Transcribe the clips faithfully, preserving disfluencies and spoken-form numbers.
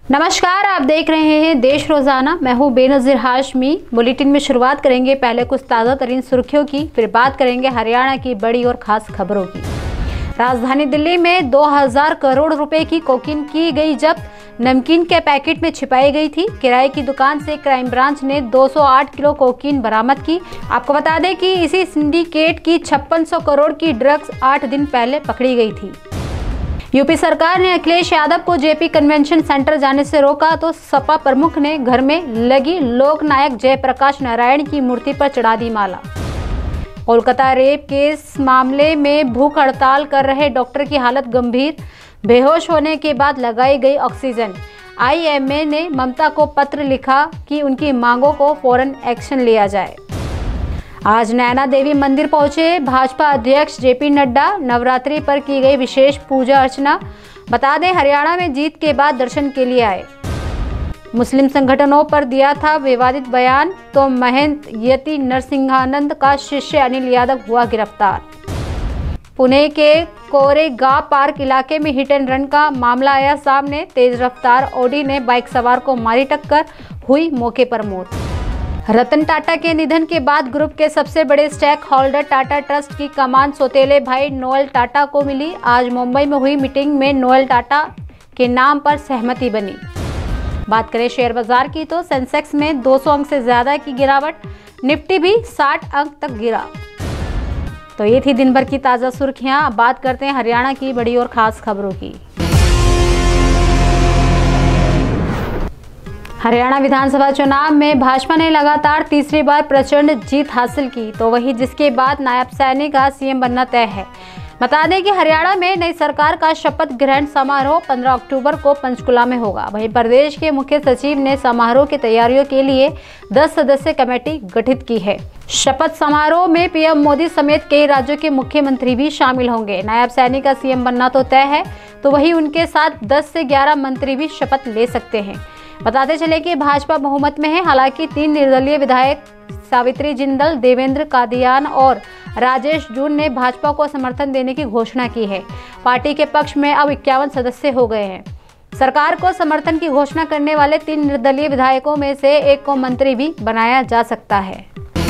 नमस्कार, आप देख रहे हैं देश रोजाना। मैं हूं बेनजीर हाशमी। बुलेटिन में शुरुआत करेंगे पहले कुछ ताज़ा तरीन सुर्खियों की, फिर बात करेंगे हरियाणा की बड़ी और खास खबरों की। राजधानी दिल्ली में दो हज़ार करोड़ रुपए की कोकीन की गई जब्त। नमकीन के पैकेट में छिपाई गई थी। किराए की दुकान से क्राइम ब्रांच ने दो सौ आठ किलो कोकीन बरामद की। आपको बता दें कि इसी सिंडिकेट की छप्पन सौ करोड़ की ड्रग्स आठ दिन पहले पकड़ी गई थी। यूपी सरकार ने अखिलेश यादव को जेपी कन्वेंशन सेंटर जाने से रोका तो सपा प्रमुख ने घर में लगी लोकनायक जयप्रकाश नारायण की मूर्ति पर चढ़ा दी माला। कोलकाता रेप केस मामले में भूख हड़ताल कर रहे डॉक्टर की हालत गंभीर। बेहोश होने के बाद लगाई गई ऑक्सीजन। आईएमए ने ममता को पत्र लिखा कि उनकी मांगों को फौरन एक्शन लिया जाए। आज नैना देवी मंदिर पहुंचे भाजपा अध्यक्ष जेपी नड्डा। नवरात्रि पर की गई विशेष पूजा अर्चना। बता दें, हरियाणा में जीत के बाद दर्शन के लिए आए। मुस्लिम संगठनों पर दिया था विवादित बयान तो महंत यति नरसिंहानंद का शिष्य अनिल यादव हुआ गिरफ्तार। पुणे के कोरेगांव पार्क इलाके में हिट एंड रन का मामला आया सामने। तेज रफ्तार ऑडी ने बाइक सवार को मारी टक्कर, हुई मौके पर मौत। रतन टाटा के निधन के बाद ग्रुप के सबसे बड़े स्टेक होल्डर टाटा ट्रस्ट की कमान सौतेले भाई नोएल टाटा को मिली। आज मुंबई में हुई मीटिंग में नोएल टाटा के नाम पर सहमति बनी। बात करें शेयर बाजार की तो सेंसेक्स में दो सौ अंक से ज्यादा की गिरावट, निफ्टी भी साठ अंक तक गिरा। तो ये थी दिन भर की ताजा सुर्खियां। अब बात करते हैं हरियाणा की बड़ी और खास खबरों की। हरियाणा विधानसभा चुनाव में भाजपा ने लगातार तीसरी बार प्रचंड जीत हासिल की, तो वही जिसके बाद नायब सैनी का सीएम बनना तय है। बता दें कि हरियाणा में नई सरकार का शपथ ग्रहण समारोह पंद्रह अक्टूबर को पंचकुला में होगा। वहीं प्रदेश के मुख्य सचिव ने समारोह की तैयारियों के लिए दस सदस्यीय कमेटी गठित की है। शपथ समारोह में पीएम मोदी समेत कई राज्यों के मुख्यमंत्री भी शामिल होंगे। नायब सैनी का सीएम बनना तो तय है, तो वही उनके साथ दस से ग्यारह मंत्री भी शपथ ले सकते हैं। बताते चले कि भाजपा बहुमत में है। हालांकि तीन निर्दलीय विधायक सावित्री जिंदल, देवेंद्र कादियान और राजेश जून ने भाजपा को समर्थन देने की घोषणा की है। पार्टी के पक्ष में अब इक्यावन सदस्य हो गए हैं। सरकार को समर्थन की घोषणा करने वाले तीन निर्दलीय विधायकों में से एक को मंत्री भी बनाया जा सकता है।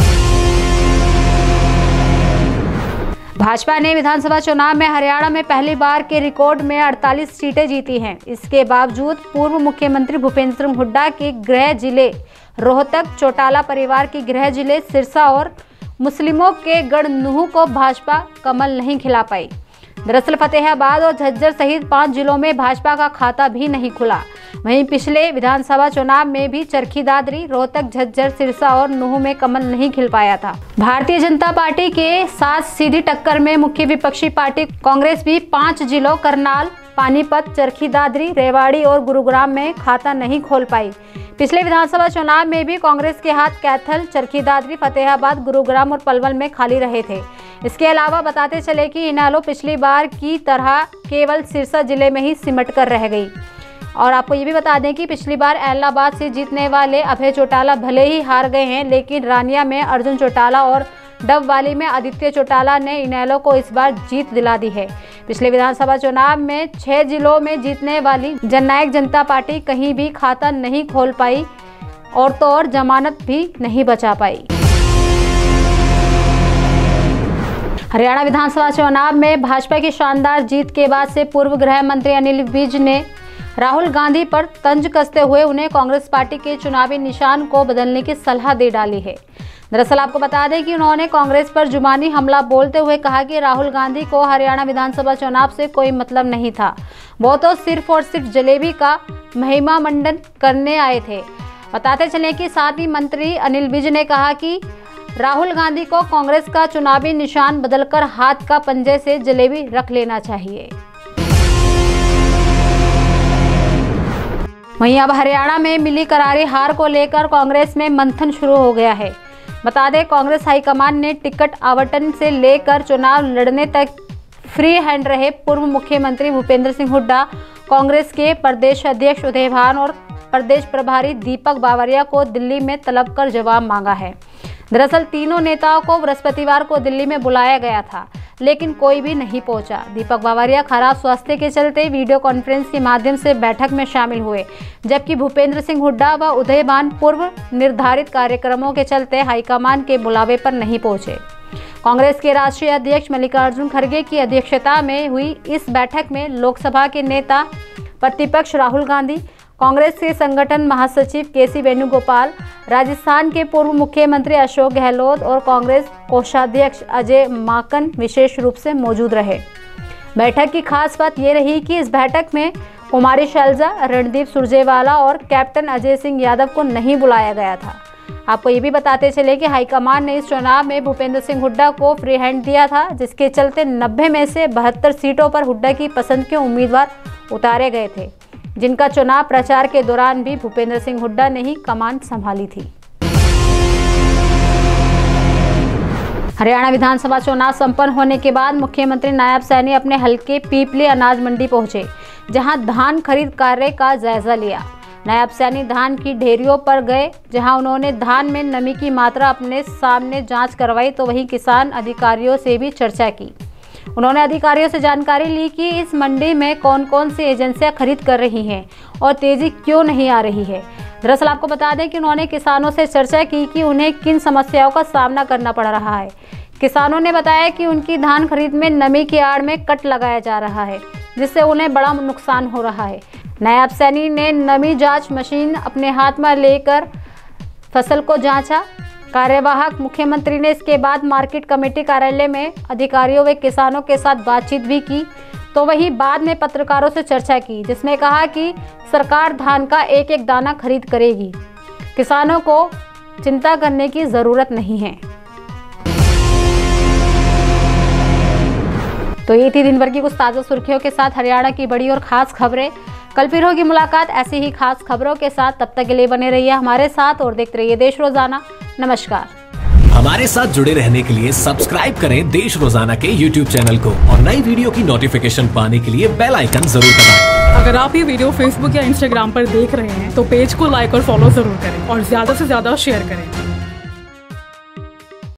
भाजपा ने विधानसभा चुनाव में हरियाणा में पहली बार के रिकॉर्ड में अड़तालीस सीटें जीती हैं। इसके बावजूद पूर्व मुख्यमंत्री भूपेंद्र सिंह हुड्डा के गृह जिले रोहतक, चौटाला परिवार के गृह जिले सिरसा और मुस्लिमों के गढ़ नूंह को भाजपा कमल नहीं खिला पाई। दरअसल फतेहाबाद और झज्जर सहित पांच जिलों में भाजपा का खाता भी नहीं खुला। वहीं पिछले विधानसभा चुनाव में भी चरखी दादरी, रोहतक, झज्जर, सिरसा और नूंह में कमल नहीं खिल पाया था। भारतीय जनता पार्टी के साथ सीधी टक्कर में मुख्य विपक्षी पार्टी कांग्रेस भी पांच जिलों करनाल, पानीपत, चरखी दादरी, रेवाड़ी और गुरुग्राम में खाता नहीं खोल पाई। पिछले विधानसभा चुनाव में भी कांग्रेस के हाथ कैथल, चरखी दादरी, फतेहाबाद, गुरुग्राम और पलवल में खाली रहे थे। इसके अलावा बताते चले कि इनेलो पिछली बार की तरह केवल सिरसा जिले में ही सिमट कर रह गई। और आपको ये भी बता दें कि पिछली बार एलनाबाद से जीतने वाले अभय चौटाला भले ही हार गए हैं, लेकिन रानिया में अर्जुन चौटाला और डबवाली में आदित्य चौटाला ने इनेलो को इस बार जीत दिला दी है। पिछले विधानसभा चुनाव में छह जिलों में जीतने वाली जननायक जनता पार्टी कहीं भी खाता नहीं खोल पाई और तो और जमानत भी नहीं बचा पाई। हरियाणा विधानसभा चुनाव में भाजपा की शानदार जीत के बाद से पूर्व गृह मंत्री अनिल विज ने राहुल गांधी पर तंज कसते हुए उन्हें कांग्रेस पार्टी के चुनावी निशान को बदलने की सलाह दे डाली है। दरअसल आपको बता दें कि उन्होंने कांग्रेस पर जुबानी हमला बोलते हुए कहा कि राहुल गांधी को हरियाणा विधानसभा चुनाव से कोई मतलब नहीं था, वो तो सिर्फ और सिर्फ जलेबी का महिमा मंडन करने आए थे। बताते चले कि साथ ही मंत्री अनिल विज ने कहा कि राहुल गांधी को कांग्रेस का चुनावी निशान बदलकर हाथ का पंजे से जलेबी रख लेना चाहिए। वहीं अब हरियाणा में मिली करारी हार को लेकर कांग्रेस में मंथन शुरू हो गया है। बता दें, कांग्रेस हाईकमान ने टिकट आवंटन से लेकर चुनाव लड़ने तक फ्री हैंड रहे पूर्व मुख्यमंत्री भूपेंद्र सिंह हुड्डा, कांग्रेस के प्रदेश अध्यक्ष उदय भान और प्रदेश प्रभारी दीपक बावरिया को दिल्ली में तलब कर जवाब मांगा है। दरअसल तीनों नेताओं को बृहस्पतिवार को दिल्ली में बुलाया गया था, लेकिन कोई भी नहीं पहुंचा। दीपक बावरिया खराब स्वास्थ्य के चलते वीडियो कॉन्फ्रेंस के माध्यम से बैठक में शामिल हुए, जबकि भूपेंद्र सिंह हुड्डा व उदयभान पूर्व निर्धारित कार्यक्रमों के चलते हाईकमान के बुलावे पर नहीं पहुंचे। कांग्रेस के राष्ट्रीय अध्यक्ष मल्लिकार्जुन खड़गे की अध्यक्षता में हुई इस बैठक में लोकसभा के नेता प्रतिपक्ष राहुल गांधी, कांग्रेस के संगठन महासचिव के सी वेणुगोपाल, राजस्थान के पूर्व मुख्यमंत्री अशोक गहलोत और कांग्रेस कोषाध्यक्ष अजय माकन विशेष रूप से मौजूद रहे। बैठक की खास बात यह रही कि इस बैठक में कुमारी शैलजा, रणदीप सुरजेवाला और कैप्टन अजय सिंह यादव को नहीं बुलाया गया था। आपको ये भी बताते चले कि हाईकमान ने इस चुनाव में भूपेंद्र सिंह हुड्डा को फ्री हैंड दिया था, जिसके चलते नब्बे में से बहत्तर सीटों पर हुड्डा की पसंद के उम्मीदवार उतारे गए थे, जिनका चुनाव प्रचार के दौरान भी भूपेंद्र सिंह हुड्डा ने ही कमान संभाली थी। हरियाणा विधानसभा चुनाव संपन्न होने के बाद मुख्यमंत्री नायब सैनी अपने हलके पीपली अनाज मंडी पहुंचे, जहां धान खरीद कार्य का जायजा लिया। नायब सैनी धान की ढेरियों पर गए, जहां उन्होंने धान में नमी की मात्रा अपने सामने जांच करवाई, तो वहीं किसान अधिकारियों से भी चर्चा की। उन्होंने अधिकारियों से जानकारी ली कि इस मंडी में कौन कौन सी एजेंसियां खरीद कर रही हैं और तेजी क्यों नहीं आ रही है। दरअसल आपको बता दें कि उन्होंने किसानों से चर्चा की कि उन्हें किन समस्याओं का सामना करना पड़ रहा है। किसानों ने बताया कि उनकी धान खरीद में नमी की आड़ में कट लगाया जा रहा है, जिससे उन्हें बड़ा नुकसान हो रहा है। नायब सैनी ने नमी जांच मशीन अपने हाथ में लेकर फसल को जांचा। कार्यवाहक मुख्यमंत्री ने इसके बाद मार्केट कमेटी कार्यालय में अधिकारियों व किसानों के साथ बातचीत भी की, तो वहीं बाद में पत्रकारों से चर्चा की, जिसमें कहा कि सरकार धान का एक एक दाना खरीद करेगी, किसानों को चिंता करने की जरूरत नहीं है। तो ये थी दिन भर की कुछ ताज़ा सुर्खियों के साथ हरियाणा की बड़ी और खास खबरें। कल फिर होगी मुलाकात ऐसी ही खास खबरों के साथ। तब तक के लिए बने रहिए हमारे साथ और देखते रहिए देश रोजाना। नमस्कार। हमारे साथ जुड़े रहने के लिए सब्सक्राइब करें देश रोजाना के यूट्यूब चैनल को और नई वीडियो की नोटिफिकेशन पाने के लिए बेल आइकन जरूर दबाएं। अगर आप ये वीडियो फेसबुक या इंस्टाग्राम पर देख रहे हैं तो पेज को लाइक और फॉलो जरूर करें और ज्यादा से ज्यादा शेयर करें।